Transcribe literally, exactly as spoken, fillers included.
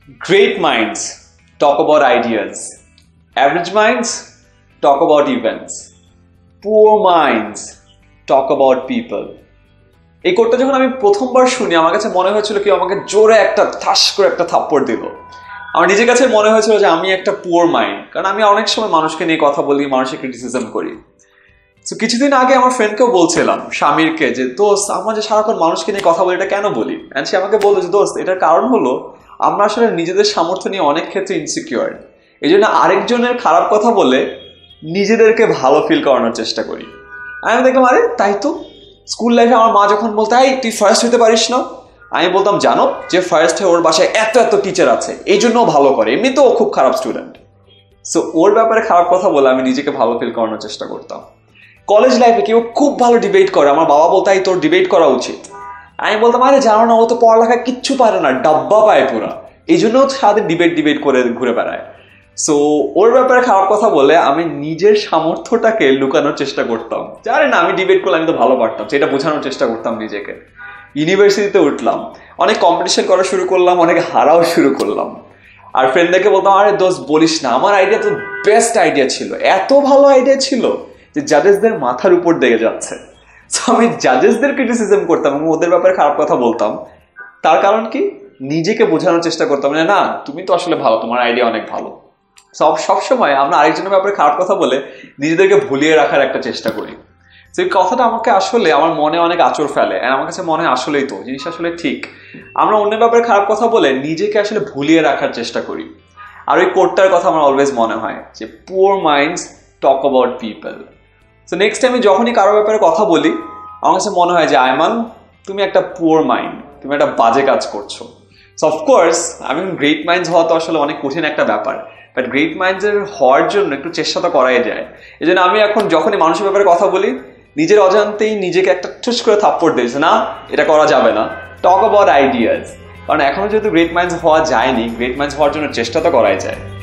Great minds talk about ideas. Average minds talk about events. Poor minds talk about people. এই কোটটা যখন আমি প্রথমবার শুনি আমার কাছে মনে হয়েছিল কেউ আমাকে জোরে একটা ঠাস করে একটা থাপ্পড় দিল। আমার নিজের কাছে মনে হয়েছিল যে আমি একটা পুয়ার মাইন্ড, কারণ আমি অনেক সময় মানুষকে নিয়ে কথা বলি, মানুষকে ক্রিটিসিজম করি। তো কিছুদিন আগে আমার ফ্রেন্ডকেও বলছিলাম, স্বামীরকে, যে দোস্ত আমরা যে সারাক্ষণ মানুষকে নিয়ে কথা বলি এটা কেন বলি। অ্যান্ড সে আমাকে বললো যে দোস্ত এটার কারণ হলো আমরা আসলে নিজেদের সামর্থ্য নিয়ে অনেক ক্ষেত্রে ইনসিকিউর। এই জন্য আরেকজনের খারাপ কথা বলে নিজেদেরকে ভালো ফিল করানোর চেষ্টা করি। আমি দেখলাম আরে তাই তো, স্কুল লাইফে আমার মা যখন বলতো এই তুই ফার্স্ট হতে পারিস না, আমি বলতাম জানো যে ফার্স্ট হয়ে ওর বাসায় এত এত টিচার আছে এই জন্য ভালো করে, এমনিতেও ও খুব খারাপ স্টুডেন্ট। সো ওর ব্যাপারে খারাপ কথা বলে আমি নিজেকে ভালো ফিল করানোর চেষ্টা করতাম। কলেজ লাইফে কেউ খুব ভালো ডিবেট করে, আমার বাবা বলতো এই তোর ডিবেট করা উচিত। আমি বলতাম আরে জানো না ও তো পড়ালেখায় কিচ্ছু পারে না, ডাব্বা পায় পুরা, এই জন্য সারাদিন ডিবেট ডিবেট করে ঘুরে বেড়ায়। সো ওর ব্যাপারে খারাপ কথা বলে আমি নিজের সামর্থ্যটাকে লুকানোর চেষ্টা করতাম, জানি না আমি ডিবেট করলে আমি তো ভালো পারতাম, সেটা বোঝানোর চেষ্টা করতাম নিজেকে। ইউনিভার্সিটিতে উঠলাম, অনেক কম্পিটিশন করা শুরু করলাম, অনেক হারাও শুরু করলাম। আর ফ্রেন্ডদেরকে বলতাম আরে দোস্ত বলিস না, আমার আইডিয়া তো বেস্ট আইডিয়া ছিল, এত ভালো আইডিয়া ছিল যে জাজেসদের মাথার উপর দিয়ে যাচ্ছে। সো আমি জাজেসদের ক্রিটিসিজম করতাম এবং ওদের ব্যাপারে খারাপ কথা বলতাম। তার কারণ কি, নিজেকে বোঝানোর চেষ্টা করতাম যে না তুমি তো আসলে ভালো, তোমার আইডিয়া অনেক ভালো। সব সবসময় আমরা আরেকজনের ব্যাপারে খারাপ কথা বলে নিজেদেরকে ভুলিয়ে রাখার একটা চেষ্টা করি। তো এই কথাটা আমাকে আসলে আমার মনে অনেক আঁচড় ফেলে। আমার কাছে মনে হয় আসলেই তো জিনিস আসলে ঠিক, আমরা অন্যের ব্যাপারে খারাপ কথা বলে নিজেকে আসলে ভুলিয়ে রাখার চেষ্টা করি। আর ওই কোটটার কথা আমার অলওয়েজ মনে হয় যে poor minds talk about people. So next time যখনই কারোর ব্যাপারে কথা বলি আমার কাছে মনে হয় যে আয়মান তুমি একটা পুয়ার মাইন্ড, তুমি একটা বাজে কাজ করছো। সো অফকোর্স আমি গ্রেট মাইন্ডস হওয়া তো আসলে অনেক কঠিন একটা ব্যাপার, বাট গ্রেট মাইন্ডসের হওয়ার জন্য একটু চেষ্টা তো করাই যায়। এই জন্য আমি এখন যখনই মানুষের ব্যাপারে কথা বলি নিজের অজান্তেই নিজেকে একটা ঠুস করে থাপ্পড় দিয়েছে, না এটা করা যাবে না, টক অ্যাবাউট আইডিয়াস। কারণ এখনো যেহেতু গ্রেট মাইন্ডস হওয়া যায়নি, গ্রেট মাইন্ডস হওয়ার জন্য চেষ্টা তো করাই যায়।